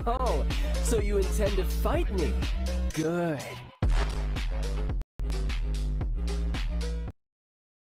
Oh, so you intend to fight me? Good.